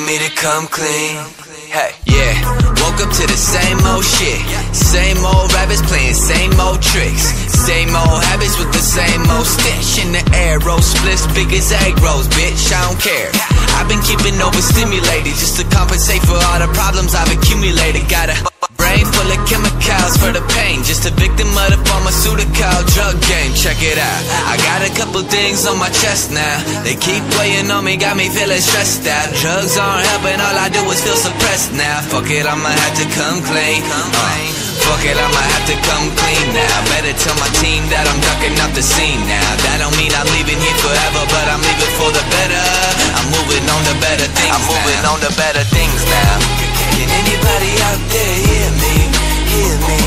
me to come clean. Hey, yeah, woke up to the same old shit. Same old rabbits playing same old tricks. Same old habits with the same old stench. In the air, roll splits big as egg rolls, bitch, I don't care. I've been keeping overstimulated just to compensate for all the problems I've accumulated. Got a brain full of chemicals for the pain, just a victim of the pharmaceutical drug game. Check it out, I got a couple things on my chest now. They keep weighing on me, got me feeling stressed out. Drugs aren't helping, all I do is feel suppressed now. Fuck it, I'ma have to come clean. Fuck it, I'ma have to come clean now. Better tell my team that I'm ducking out the scene now. That don't mean I'm leaving here forever, but I'm leaving for the better. I'm moving on to better things. I'm moving on to better things now. Can anybody out there hear me? Hear me?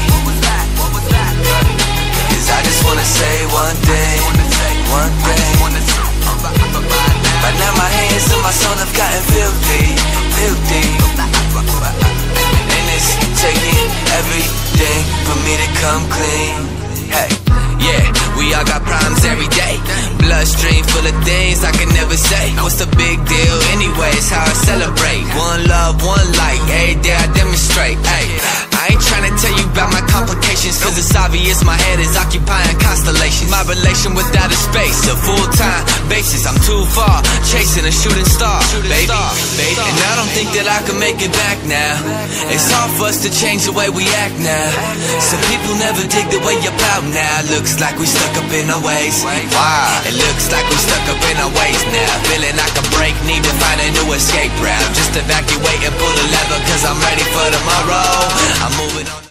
Cause I just wanna say one thing. One thing. Right now my hands and my soul have gotten filthy. Filthy. And it's taking everything for me to come clean. Hey, yeah, we all got problems every day. Bloodstream full of things I can never say. What's the big deal anyway? It's how I celebrate. One love, one light, every day I demonstrate. Hey, I ain't tryna tell you about my complications, cause it's obvious my head is occupying constellations. My relation with outer space, a full-time basis. I'm too far, chasing a shooting star, baby. And I don't think that I can make it back now. It's hard for us to change the way we act now. Some people never dig the way you're out now. Looks like we stuck up in our ways. Wow, it looks like we stuck up in our ways now. Feeling like a break, need to find a new escape route. Just evacuate and pull the lever, cause I'm ready for tomorrow. I'm moving on.